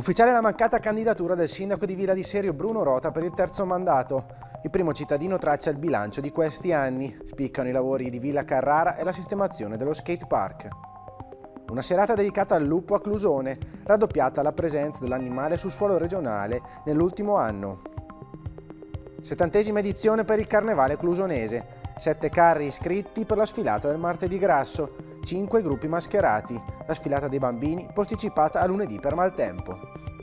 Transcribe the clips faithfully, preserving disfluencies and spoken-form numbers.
Ufficiale la mancata candidatura del sindaco di Villa di Serio Bruno Rota per il terzo mandato. Il primo cittadino traccia il bilancio di questi anni. Spiccano i lavori di Villa Carrara e la sistemazione dello skate park. Una serata dedicata al lupo a Clusone, raddoppiata la presenza dell'animale sul suolo regionale nell'ultimo anno. Settantesima edizione per il carnevale clusonese. Sette carri iscritti per la sfilata del martedì grasso. Cinque gruppi mascherati. La sfilata dei bambini posticipata a lunedì per maltempo.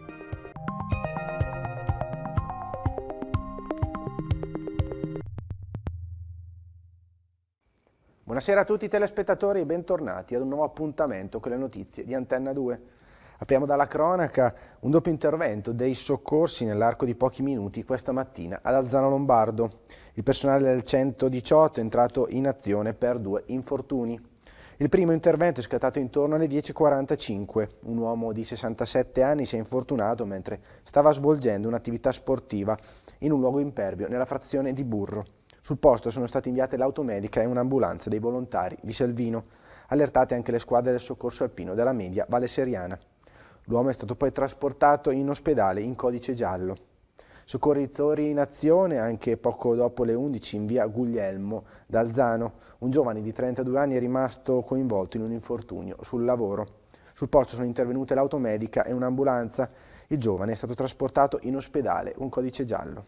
Buonasera a tutti i telespettatori e bentornati ad un nuovo appuntamento con le notizie di Antenna due. Apriamo dalla cronaca un doppio intervento dei soccorsi nell'arco di pochi minuti questa mattina ad Alzano Lombardo. Il personale del centodiciotto è entrato in azione per due infortuni. Il primo intervento è scattato intorno alle dieci e quarantacinque. Un uomo di sessantasette anni si è infortunato mentre stava svolgendo un'attività sportiva in un luogo impervio nella frazione di Burro. Sul posto sono state inviate l'automedica e un'ambulanza dei volontari di Selvino, allertate anche le squadre del soccorso alpino della Media Valle Seriana. L'uomo è stato poi trasportato in ospedale in codice giallo. Soccorritori in azione anche poco dopo le undici in via Guglielmo d'Alzano. Un giovane di trentadue anni è rimasto coinvolto in un infortunio sul lavoro. Sul posto sono intervenute l'automedica e un'ambulanza. Il giovane è stato trasportato in ospedale con codice giallo.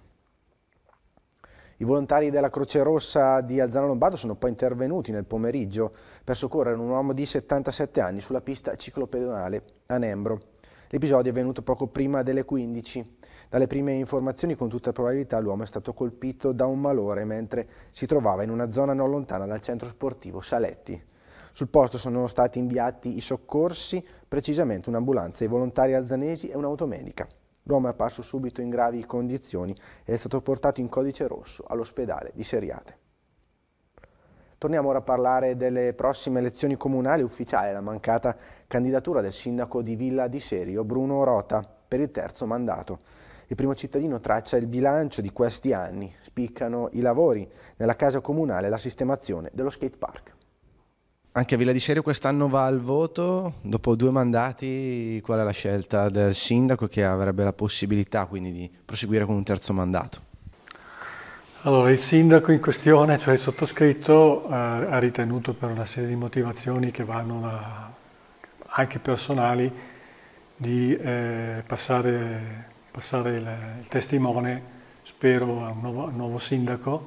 I volontari della Croce Rossa di Alzano Lombardo sono poi intervenuti nel pomeriggio per soccorrere un uomo di settantasette anni sulla pista ciclopedonale a Nembro. L'episodio è avvenuto poco prima delle quindici. Dalle prime informazioni, con tutta probabilità, l'uomo è stato colpito da un malore mentre si trovava in una zona non lontana dal centro sportivo Saletti. Sul posto sono stati inviati i soccorsi, precisamente un'ambulanza, i volontari alzanesi e un'automedica. L'uomo è apparso subito in gravi condizioni ed è stato portato in codice rosso all'ospedale di Seriate. Torniamo ora a parlare delle prossime elezioni comunali. Ufficiale la mancata candidatura del sindaco di Villa di Serio Bruno Rota per il terzo mandato. Il primo cittadino traccia il bilancio di questi anni. Spiccano i lavori nella casa comunale e la sistemazione dello skate park. Anche a Villa di Serio quest'anno va al voto. Dopo due mandati, qual è la scelta del sindaco che avrebbe la possibilità quindi di proseguire con un terzo mandato? Allora, il sindaco in questione, cioè il sottoscritto, eh, ha ritenuto per una serie di motivazioni che vanno a, anche personali di eh, passare, passare il, il testimone, spero, a un nuovo, a un nuovo sindaco,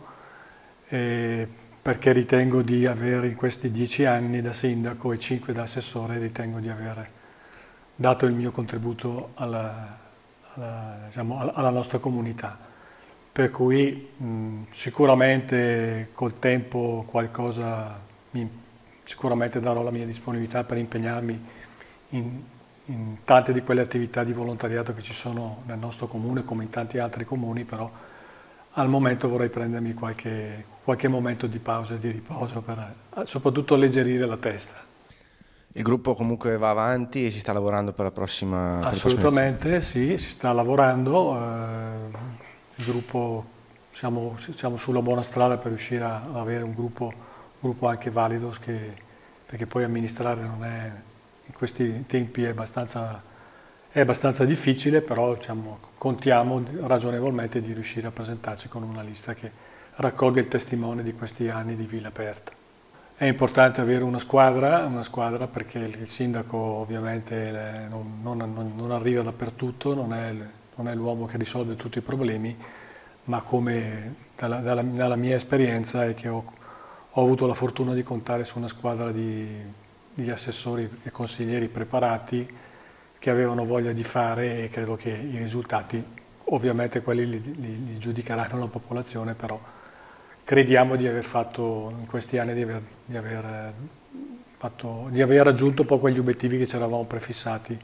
eh, perché ritengo di avere in questi dieci anni da sindaco e cinque da assessore, ritengo di aver dato il mio contributo alla, alla, diciamo, alla nostra comunità. Per cui mh, sicuramente col tempo qualcosa, mi, sicuramente darò la mia disponibilità per impegnarmi in, in tante di quelle attività di volontariato che ci sono nel nostro comune, come in tanti altri comuni, però al momento vorrei prendermi qualche, qualche momento di pausa e di riposo per soprattutto alleggerire la testa. Il gruppo comunque va avanti e si sta lavorando per la prossima? Assolutamente sì, si sta lavorando. Eh, Il gruppo, siamo, siamo sulla buona strada per riuscire ad avere un gruppo, un gruppo anche valido, che, perché poi amministrare non è, in questi tempi è abbastanza, è abbastanza difficile, però diciamo, contiamo ragionevolmente di riuscire a presentarci con una lista che raccolga il testimone di questi anni di Villa Aperta. È importante avere una squadra, una squadra perché il sindaco ovviamente non, non, non arriva dappertutto, non è non è l'uomo che risolve tutti i problemi, ma come dalla, dalla, dalla mia esperienza è che ho, ho avuto la fortuna di contare su una squadra di, di assessori e consiglieri preparati che avevano voglia di fare, e credo che i risultati, ovviamente quelli li, li, li giudicheranno la popolazione, però crediamo di aver fatto in questi anni, di aver, di aver, fatto, di aver raggiunto un po' quegli obiettivi che ci eravamo prefissati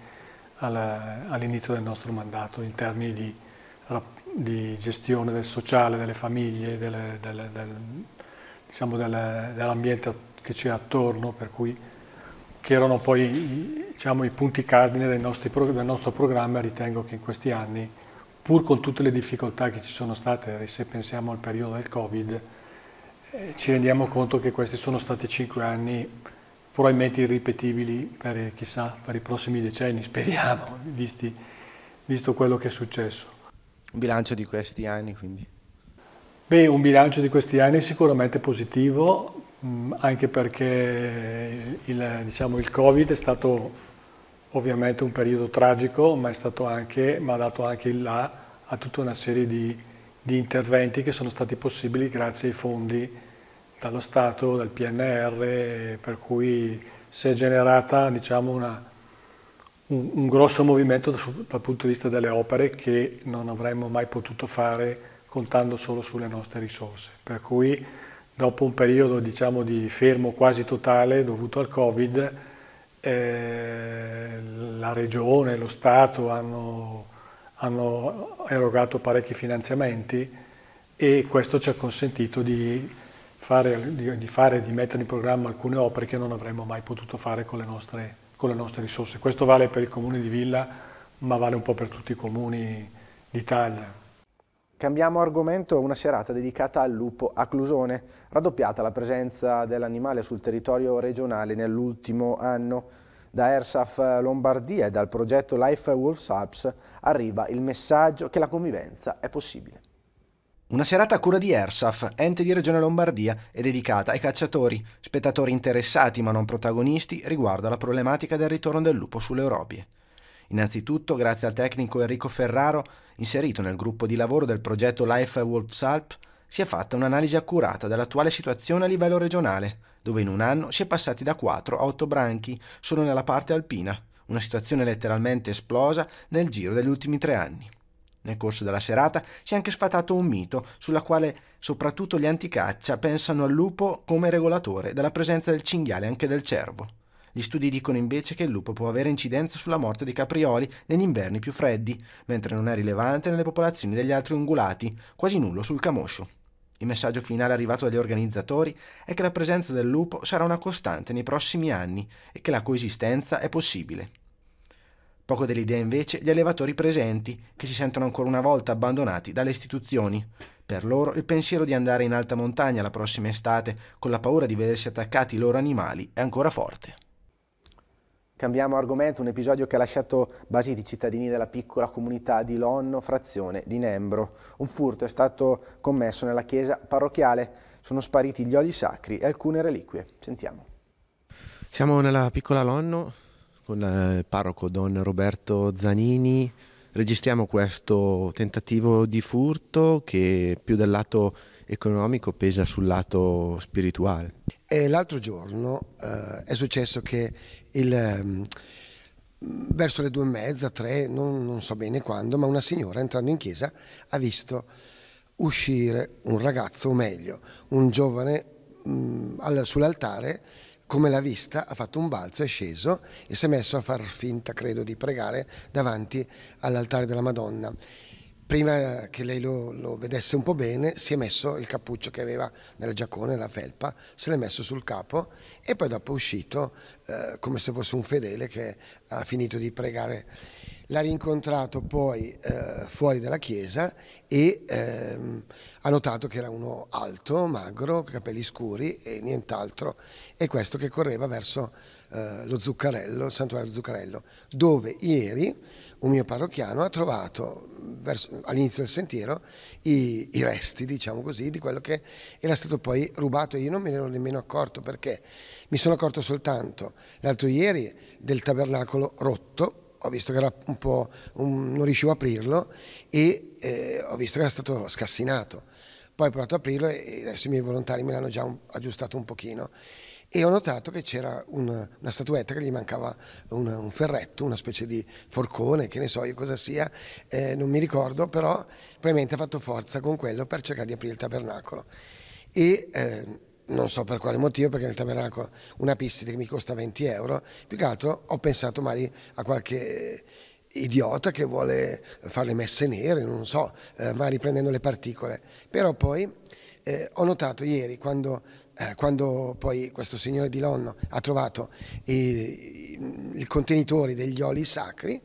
all'inizio del nostro mandato in termini di, di gestione del sociale, delle famiglie, delle, delle, del, diciamo delle, dell'ambiente che c'è attorno, per cui che erano poi diciamo, i punti cardine del, nostri, del nostro programma. Ritengo che in questi anni, pur con tutte le difficoltà che ci sono state, se pensiamo al periodo del Covid, eh, ci rendiamo conto che questi sono stati cinque anni probabilmente irripetibili per, chissà, per i prossimi decenni, speriamo, visti visto quello che è successo. Un bilancio di questi anni, quindi? Beh, un bilancio di questi anni sicuramente positivo, mh, anche perché il, diciamo, il Covid è stato ovviamente un periodo tragico, ma è stato anche, ma ha dato anche il là a tutta una serie di, di interventi che sono stati possibili grazie ai fondi dallo Stato, dal P N R, per cui si è generata, diciamo, una, un, un grosso movimento dal, dal punto di vista delle opere che non avremmo mai potuto fare contando solo sulle nostre risorse. Per cui dopo un periodo, diciamo, di fermo quasi totale dovuto al Covid, eh, la Regione e lo Stato hanno, hanno erogato parecchi finanziamenti e questo ci ha consentito di fare, di, di fare, di mettere in programma alcune opere che non avremmo mai potuto fare con le nostre, con le nostre risorse. Questo vale per il comune di Villa, ma vale un po' per tutti i comuni d'Italia. Cambiamo argomento, una serata dedicata al lupo a Clusone, raddoppiata la presenza dell'animale sul territorio regionale nell'ultimo anno. Da ERSAF Lombardia e dal progetto Life Wolves Alps arriva il messaggio che la convivenza è possibile. Una serata a cura di ERSAF, ente di Regione Lombardia, è dedicata ai cacciatori, spettatori interessati ma non protagonisti riguardo alla problematica del ritorno del lupo sulle Orobie. Innanzitutto, grazie al tecnico Enrico Ferraro, inserito nel gruppo di lavoro del progetto Life Wolves Alps, si è fatta un'analisi accurata dell'attuale situazione a livello regionale, dove in un anno si è passati da quattro a otto branchi solo nella parte alpina, una situazione letteralmente esplosa nel giro degli ultimi tre anni. Nel corso della serata si è anche sfatato un mito sulla quale soprattutto gli anticaccia pensano al lupo come regolatore della presenza del cinghiale e anche del cervo. Gli studi dicono invece che il lupo può avere incidenza sulla morte dei caprioli negli inverni più freddi, mentre non è rilevante nelle popolazioni degli altri ungulati, quasi nullo sul camoscio. Il messaggio finale arrivato dagli organizzatori è che la presenza del lupo sarà una costante nei prossimi anni e che la coesistenza è possibile. Poco dell'idea invece gli allevatori presenti, che si sentono ancora una volta abbandonati dalle istituzioni. Per loro il pensiero di andare in alta montagna la prossima estate con la paura di vedersi attaccati i loro animali è ancora forte. Cambiamo argomento, un episodio che ha lasciato basiti i cittadini della piccola comunità di Lonno, frazione di Nembro. Un furto è stato commesso nella chiesa parrocchiale, sono spariti gli oli sacri e alcune reliquie. Sentiamo. Siamo nella piccola Lonno con il parroco Don Roberto Zanini. Registriamo questo tentativo di furto che più del lato economico pesa sul lato spirituale. L'altro giorno eh, è successo che il, eh, verso le due e mezza, tre, non, non so bene quando, ma una signora entrando in chiesa ha visto uscire un ragazzo, o meglio, un giovane mh, sull'altare. Come l'ha vista, ha fatto un balzo, è sceso e si è messo a far finta, credo, di pregare davanti all'altare della Madonna. Prima che lei lo, lo vedesse un po' bene, si è messo il cappuccio che aveva nella giaccone, la felpa, se l'è messo sul capo e poi dopo è uscito eh, come se fosse un fedele che ha finito di pregare. L'ha rincontrato poi eh, fuori dalla chiesa e ehm, ha notato che era uno alto, magro, capelli scuri e nient'altro, e questo che correva verso eh, lo Zuccarello, il santuario Zuccarello, dove ieri un mio parrocchiano ha trovato all'inizio del sentiero i, i resti, diciamo così, di quello che era stato poi rubato. Io non me ne ero nemmeno accorto, perché mi sono accorto soltanto l'altro ieri del tabernacolo rotto. Ho visto che era un po', un, non riuscivo a aprirlo e eh, ho visto che era stato scassinato. Poi ho provato ad aprirlo e adesso i miei volontari me l'hanno già un, aggiustato un pochino. E ho notato che c'era una, una statuetta che gli mancava una, un ferretto, una specie di forcone, che ne so io cosa sia, eh, non mi ricordo, però probabilmente ha fatto forza con quello per cercare di aprire il tabernacolo. E eh, non so per quale motivo, perché nel tabernacolo una pistide che mi costa venti euro, più che altro ho pensato magari a qualche idiota che vuole fare le messe nere, non so, eh, magari prendendo le particole. Però poi eh, ho notato ieri, quando, eh, quando poi questo signore di Lonno ha trovato i, i contenitori degli oli sacri,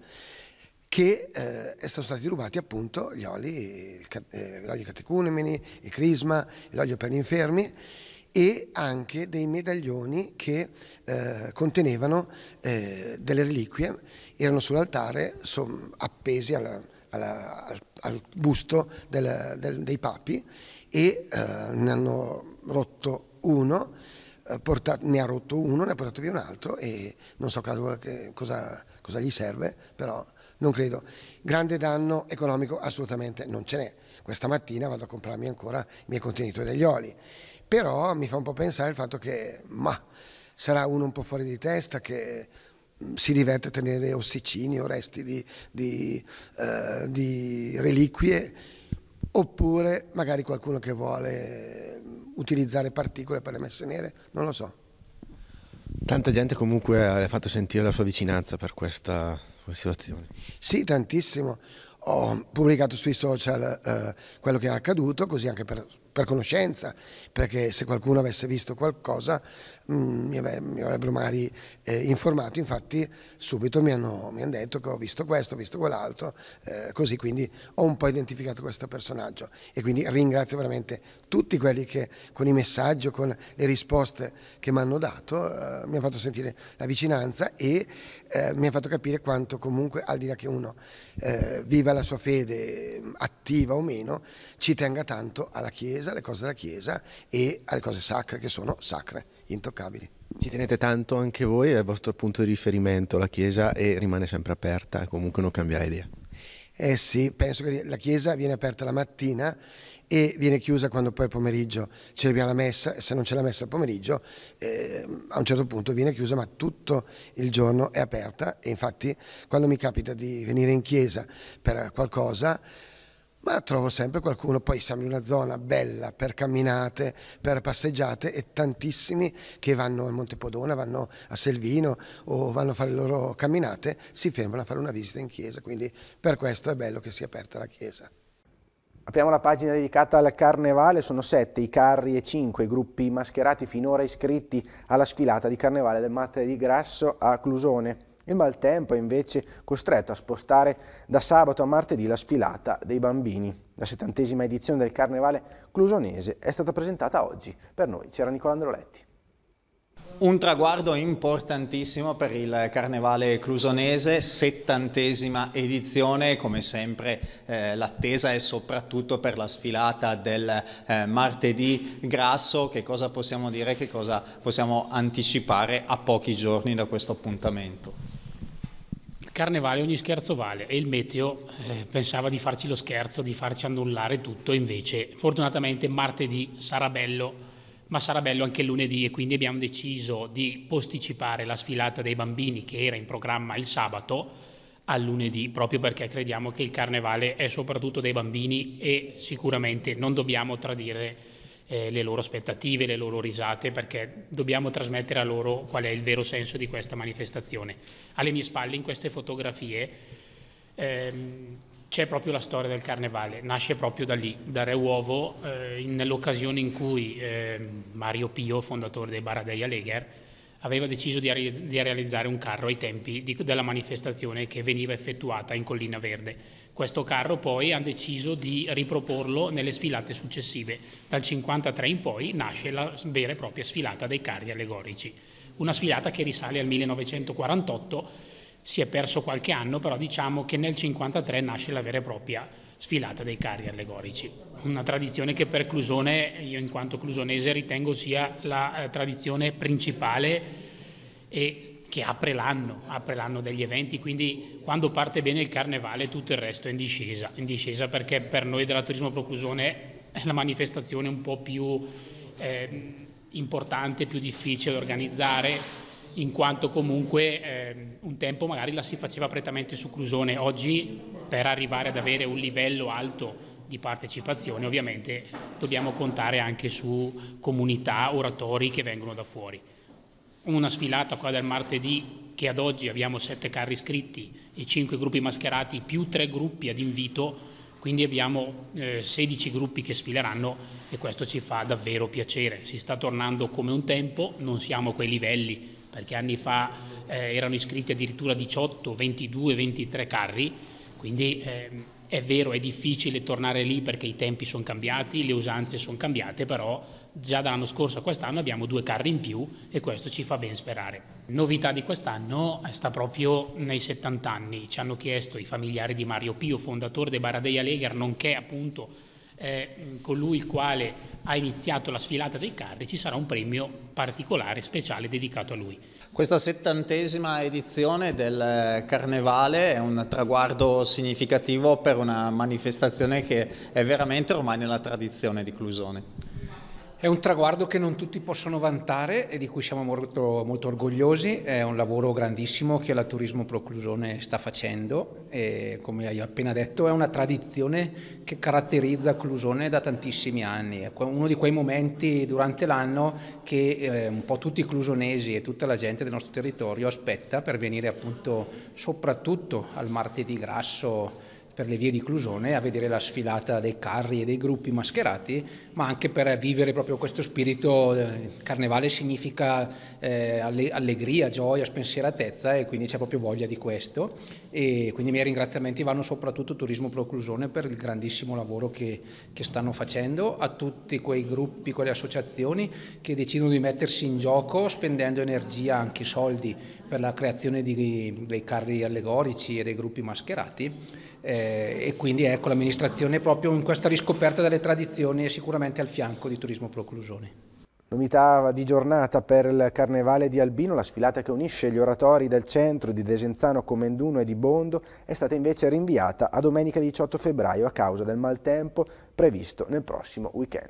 che eh, sono stati rubati appunto gli oli, il, eh, l'olio catecumeni, il crisma, l'olio per gli infermi, e anche dei medaglioni che eh, contenevano eh, delle reliquie, erano sull'altare appesi alla, alla, al, al busto del, del, dei papi, e eh, ne hanno rotto uno, eh, portato, ne ha rotto uno, ne ha portato via un altro, e non so che, cosa, cosa gli serve, però non credo. Grande danno economico assolutamente non ce n'è. Questa mattina vado a comprarmi ancora i miei contenitori degli oli, però mi fa un po' pensare il fatto che ma sarà uno un po' fuori di testa, che si diverte a tenere ossicini o resti di, di, eh, di reliquie, oppure magari qualcuno che vuole utilizzare particole per le messe nere, non lo so. Tanta gente comunque ha fatto sentire la sua vicinanza per questa, questa situazione. Sì, tantissimo. Ho pubblicato sui social eh, quello che è accaduto, così anche per, per conoscenza, perché se qualcuno avesse visto qualcosa mh, mi, ave, mi avrebbero magari eh, informato. Infatti subito mi hanno, mi hanno detto che ho visto questo, ho visto quell'altro, eh, così quindi ho un po' identificato questo personaggio, e quindi ringrazio veramente tutti quelli che con i messaggi, con le risposte che mi hanno dato, eh, mi hanno fatto sentire la vicinanza, e eh, mi hanno fatto capire quanto comunque, al di là che uno eh, viva la sua fede attiva o meno, ci tenga tanto alla Chiesa, alle cose della Chiesa e alle cose sacre, che sono sacre, intoccabili. Ci tenete tanto anche voi, è il vostro punto di riferimento la Chiesa, e rimane sempre aperta, comunque non cambierà idea. Eh sì, penso che la Chiesa viene aperta la mattina e viene chiusa quando poi pomeriggio celebriamo la messa, e se non c'è la messa al pomeriggio eh, a un certo punto viene chiusa, ma tutto il giorno è aperta. E infatti quando mi capita di venire in chiesa per qualcosa, ma trovo sempre qualcuno. Poi siamo in una zona bella per camminate, per passeggiate, e tantissimi che vanno a Montepodona, vanno a Selvino o vanno a fare le loro camminate, si fermano a fare una visita in chiesa, quindi per questo è bello che sia aperta la chiesa. Apriamo la pagina dedicata al Carnevale. Sono sette i carri e cinque i gruppi mascherati finora iscritti alla sfilata di Carnevale del Martedì Grasso a Clusone. Il maltempo è invece costretto a spostare da sabato a martedì la sfilata dei bambini. La settantesima edizione del Carnevale clusonese è stata presentata oggi. Per noi c'era Nicola Androletti. Un traguardo importantissimo per il Carnevale clusonese, settantesima edizione, come sempre eh, l'attesa è soprattutto per la sfilata del eh, Martedì Grasso. Che cosa possiamo dire, che cosa possiamo anticipare a pochi giorni da questo appuntamento? Il Carnevale ogni scherzo vale, e il meteo eh, pensava di farci lo scherzo, di farci annullare tutto, invece fortunatamente martedì sarà bello, ma sarà bello anche lunedì, e quindi abbiamo deciso di posticipare la sfilata dei bambini, che era in programma il sabato, al lunedì, proprio perché crediamo che il Carnevale è soprattutto dei bambini, e sicuramente non dobbiamo tradire eh, le loro aspettative, le loro risate, perché dobbiamo trasmettere a loro qual è il vero senso di questa manifestazione. Alle mie spalle, in queste fotografie, ehm, c'è proprio la storia del Carnevale, nasce proprio da lì, da Re Uovo, eh, nell'occasione in cui eh, Mario Pio, fondatore dei Baradeia Leger, aveva deciso di, di realizzare un carro ai tempi di, della manifestazione che veniva effettuata in Collina Verde. Questo carro poi ha deciso di riproporlo nelle sfilate successive. Dal cinquantatré in poi nasce la vera e propria sfilata dei carri allegorici, una sfilata che risale al millenovecentoquarantotto. Si è perso qualche anno, però diciamo che nel cinquantatré nasce la vera e propria sfilata dei carri allegorici. Una tradizione che per Clusone, io in quanto clusonese, ritengo sia la eh, tradizione principale e che apre l'anno, apre l'anno degli eventi, quindi quando parte bene il Carnevale tutto il resto è in discesa, in discesa perché per noi della Turismo Pro Clusone è la manifestazione un po' più eh, importante, più difficile da organizzare, in quanto comunque eh, un tempo magari la si faceva prettamente su Clusone. Oggi, per arrivare ad avere un livello alto di partecipazione, ovviamente dobbiamo contare anche su comunità, oratori che vengono da fuori. Una sfilata, quella del martedì, che ad oggi abbiamo sette carri iscritti e cinque gruppi mascherati più tre gruppi ad invito, quindi abbiamo eh, sedici gruppi che sfileranno, e questo ci fa davvero piacere. Si sta tornando come un tempo, non siamo a quei livelli, perché anni fa eh, erano iscritti addirittura diciotto, ventidue, ventitré carri, quindi eh, È vero, è difficile tornare lì perché i tempi sono cambiati, le usanze sono cambiate, però già dall'anno scorso a quest'anno abbiamo due carri in più e questo ci fa ben sperare. Novità di quest'anno sta proprio nei settanta anni. Ci hanno chiesto i familiari di Mario Pio, fondatore dei Baradei Alegher, nonché appunto eh, colui il quale ha iniziato la sfilata dei carri, ci sarà un premio particolare, speciale, dedicato a lui. Questa settantesima edizione del Carnevale è un traguardo significativo per una manifestazione che è veramente ormai nella tradizione di Clusone. È un traguardo che non tutti possono vantare e di cui siamo molto, molto orgogliosi. È un lavoro grandissimo che la Turismo Pro Clusone sta facendo e, come hai appena detto, è una tradizione che caratterizza Clusone da tantissimi anni. È uno di quei momenti durante l'anno che eh, un po' tutti i clusonesi e tutta la gente del nostro territorio aspetta per venire appunto soprattutto al martedì grasso per le vie di Clusone a vedere la sfilata dei carri e dei gruppi mascherati, ma anche per vivere proprio questo spirito. Il carnevale significa eh, allegria, gioia, spensieratezza e quindi c'è proprio voglia di questo, e quindi i miei ringraziamenti vanno soprattutto a Turismo Pro Clusone per il grandissimo lavoro che, che stanno facendo, a tutti quei gruppi, quelle associazioni che decidono di mettersi in gioco spendendo energia, anche soldi, per la creazione di, dei carri allegorici e dei gruppi mascherati. Eh, e quindi ecco, l'amministrazione proprio in questa riscoperta delle tradizioni è sicuramente al fianco di Turismo Pro Clusone. Novità di giornata per il Carnevale di Albino, la sfilata che unisce gli oratori del centro di Desenzano, Comenduno e di Bondo è stata invece rinviata a domenica diciotto febbraio a causa del maltempo previsto nel prossimo weekend.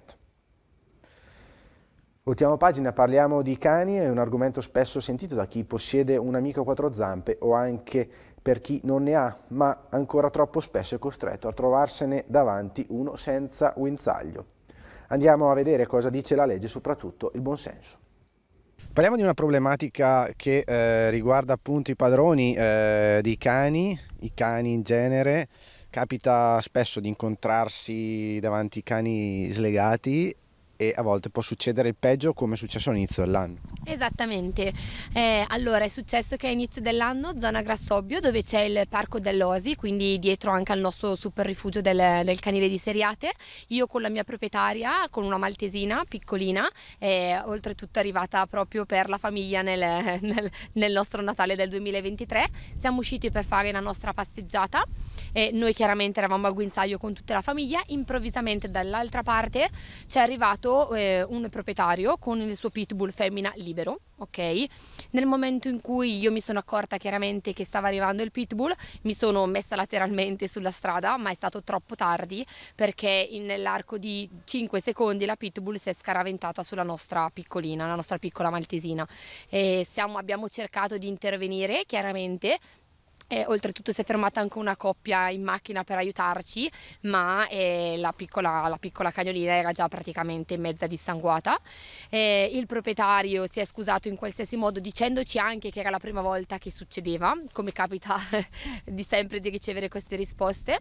Ultima pagina, parliamo di cani, è un argomento spesso sentito da chi possiede un amico a quattro zampe o anche per chi non ne ha, ma ancora troppo spesso è costretto a trovarsene davanti uno senza guinzaglio. Andiamo a vedere cosa dice la legge, soprattutto il buonsenso. Parliamo di una problematica che eh, riguarda appunto i padroni eh, di cani, i cani in genere. Capita spesso di incontrarsi davanti cani slegati e a volte può succedere il peggio, come è successo all'inizio dell'anno. Esattamente, eh, allora è successo che all'inizio dell'anno, zona Grassobbio, dove c'è il parco dell'Osi, quindi dietro anche al nostro super rifugio del, del canile di Seriate, io con la mia proprietaria, con una maltesina piccolina, eh, oltretutto arrivata proprio per la famiglia nel, nel, nel nostro Natale del duemilaventitré, siamo usciti per fare la nostra passeggiata e noi chiaramente eravamo al guinzaglio con tutta la famiglia. Improvvisamente dall'altra parte c'è arrivato eh, un proprietario con il suo pitbull femmina libero, ok? Nel momento in cui io mi sono accorta chiaramente che stava arrivando il pitbull, mi sono messa lateralmente sulla strada, ma è stato troppo tardi perché nell'arco di cinque secondi la pitbull si è scaraventata sulla nostra piccolina, la nostra piccola maltesina. E siamo, abbiamo cercato di intervenire chiaramente. E oltretutto si è fermata anche una coppia in macchina per aiutarci, ma eh, la, piccola, la piccola cagnolina era già praticamente mezza dissanguata. Eh, il proprietario si è scusato in qualsiasi modo dicendoci anche che era la prima volta che succedeva, come capita di sempre di ricevere queste risposte.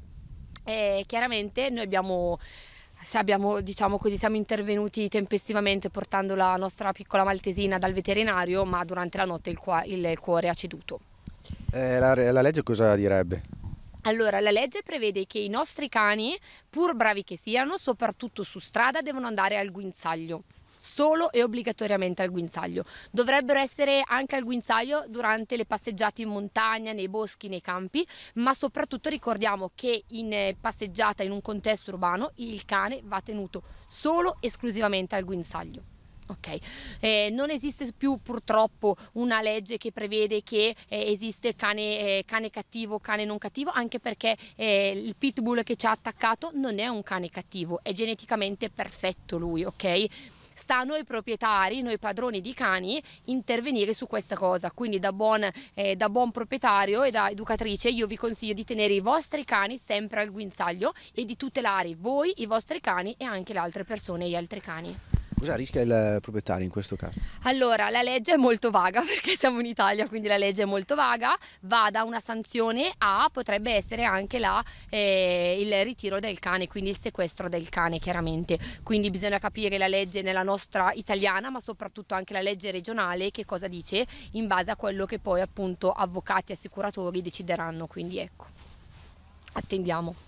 E chiaramente noi abbiamo... Se abbiamo, diciamo così, siamo intervenuti tempestivamente portando la nostra piccola maltesina dal veterinario, ma durante la notte il, il cuore ha ceduto. Eh, la, la legge cosa direbbe? Allora, la legge prevede che i nostri cani, pur bravi che siano, soprattutto su strada, devono andare al guinzaglio. Solo e obbligatoriamente al guinzaglio. Dovrebbero essere anche al guinzaglio durante le passeggiate in montagna, nei boschi, nei campi, ma soprattutto ricordiamo che in passeggiata in un contesto urbano il cane va tenuto solo e esclusivamente al guinzaglio. Ok, eh, non esiste più purtroppo una legge che prevede che eh, esiste cane, eh, cane cattivo, cane non cattivo, anche perché eh, il pitbull che ci ha attaccato non è un cane cattivo, è geneticamente perfetto lui, ok? Sta a noi proprietari, noi padroni di cani, intervenire su questa cosa. Quindi da buon, eh, da buon proprietario e da educatrice io vi consiglio di tenere i vostri cani sempre al guinzaglio e di tutelare voi, i vostri cani e anche le altre persone e gli altri cani. Cosa rischia il proprietario in questo caso? Allora, la legge è molto vaga perché siamo in Italia, quindi la legge è molto vaga, va da una sanzione a potrebbe essere anche la, eh, il ritiro del cane, quindi il sequestro del cane chiaramente. Quindi bisogna capire la legge nella nostra italiana, ma soprattutto anche la legge regionale che cosa dice in base a quello che poi appunto avvocati e assicuratori decideranno, quindi ecco, attendiamo.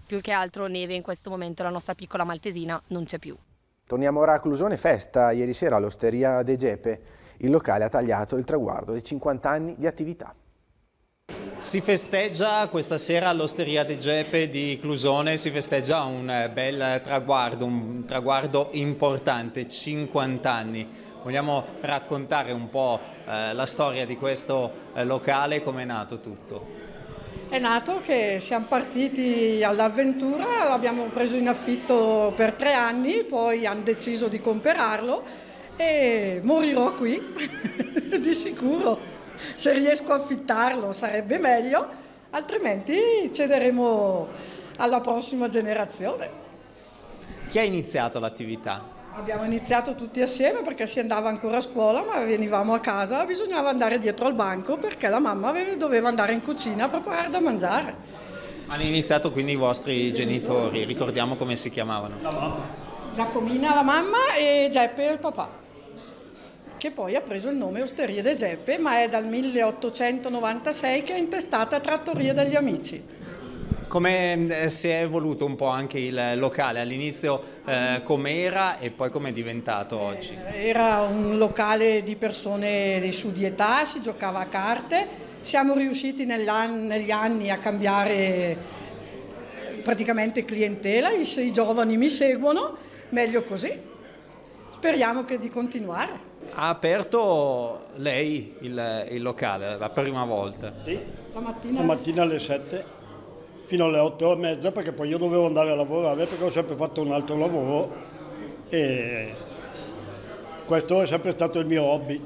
più che altro neve in questo momento, la nostra piccola Maltesina non c'è più. Torniamo ora a Clusone, festa ieri sera all'Osteria De Gepe. Il locale ha tagliato il traguardo dei cinquanta anni di attività. Si festeggia questa sera all'Osteria De Gepe di Clusone, si festeggia un bel traguardo, un traguardo importante, cinquanta anni. Vogliamo raccontare un po' eh, la storia di questo eh, locale, come è nato tutto? È nato che siamo partiti all'avventura, l'abbiamo preso in affitto per tre anni, poi hanno deciso di comperarlo e morirò qui, di sicuro. Se riesco a affittarlo sarebbe meglio, altrimenti cederemo alla prossima generazione. Chi ha iniziato l'attività? Abbiamo iniziato tutti assieme perché si andava ancora a scuola, ma venivamo a casa, bisognava andare dietro al banco perché la mamma doveva andare in cucina a preparare da mangiare. Hanno iniziato quindi i vostri genitori, ricordiamo come si chiamavano? La mamma. Giacomina la mamma e Geppe il papà, che poi ha preso il nome Osteria De Gepe, ma è dal milleottocentonovantasei che è intestata Trattoria degli Amici. Come si è evoluto un po' anche il locale? All'inizio eh, com'era e poi come è diventato oggi? Era un locale di persone di su di età, si giocava a carte, siamo riusciti negli anni a cambiare praticamente clientela, i, i giovani mi seguono, meglio così, speriamo che di continuare. Ha aperto lei il, il locale la prima volta? Sì, la mattina, la mattina alle sette fino alle otto e mezza, perché poi io dovevo andare a lavorare perché ho sempre fatto un altro lavoro e questo è sempre stato il mio hobby.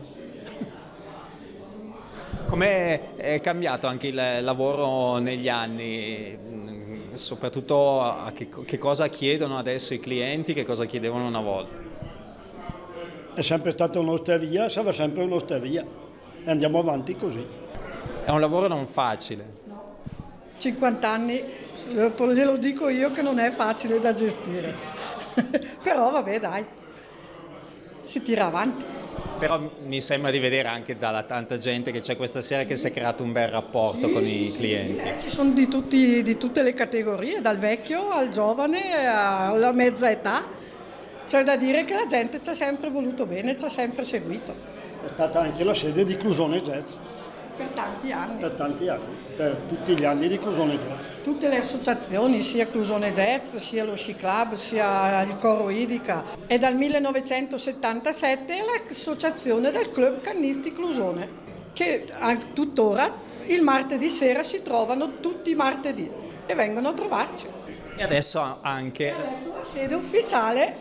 Come è cambiato anche il lavoro negli anni? Soprattutto a che, che cosa chiedono adesso i clienti, che cosa chiedevano una volta? È sempre stata un'osteria, sarà sempre un'osteria e andiamo avanti così. È un lavoro non facile. No. cinquanta anni, glielo dico io che non è facile da gestire, però vabbè dai, si tira avanti. Però mi sembra di vedere anche dalla tanta gente che c'è questa sera che si è creato un bel rapporto sì, con sì, i clienti. Sì, ci sono di, tutti, di tutte le categorie, dal vecchio al giovane alla mezza età. C'è da dire che la gente ci ha sempre voluto bene, ci ha sempre seguito. È stata anche la sede di Clusone Jazz. Per tanti anni. Per tanti anni, per tutti gli anni di Clusone Jazz. Tutte le associazioni, sia Clusone Jazz, sia lo Sci Club, sia il Coro Idica. È dal millenovecentosettantasette l'associazione del Club Cannisti Clusone, che tuttora il martedì sera si trovano tutti i martedì e vengono a trovarci. E adesso anche... E adesso la sede ufficiale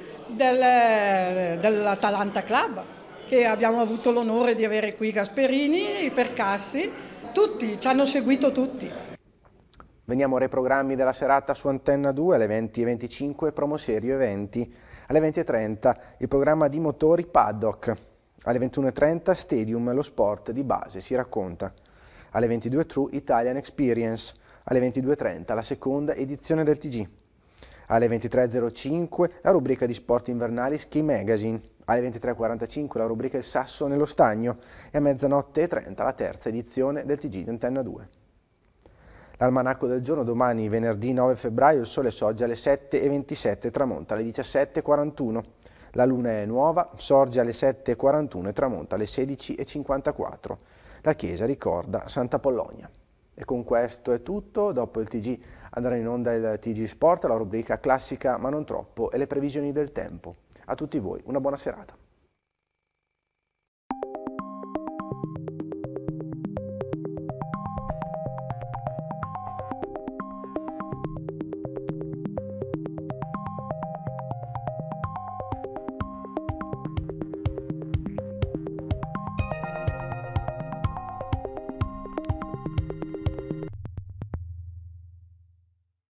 Del, dell'Atalanta Club, che abbiamo avuto l'onore di avere qui Gasperini, i Percassi, tutti, ci hanno seguito tutti. Veniamo ai programmi della serata su Antenna due alle venti e venticinque, Promoserio Eventi, alle venti e trenta il programma di motori Paddock, alle ventuno e trenta Stadium, lo sport di base si racconta, alle ventidue True Italian Experience, alle ventidue e trenta la seconda edizione del T G. Alle ventitré e zero cinque la rubrica di sport invernali Ski Magazine, alle ventitré e quarantacinque la rubrica Il Sasso nello Stagno e a mezzanotte e trenta la terza edizione del T G di Antenna due. L'almanacco del giorno domani, venerdì nove febbraio, il sole sorge alle sette e ventisette e tramonta alle diciassette e quarantuno. La luna è nuova, sorge alle sette e quarantuno e tramonta alle sedici e cinquantaquattro. La chiesa ricorda Santa Pollonia. E con questo è tutto, dopo il T G andrà in onda il T G Sport, la rubrica classica ma non troppo e le previsioni del tempo. A tutti voi una buona serata.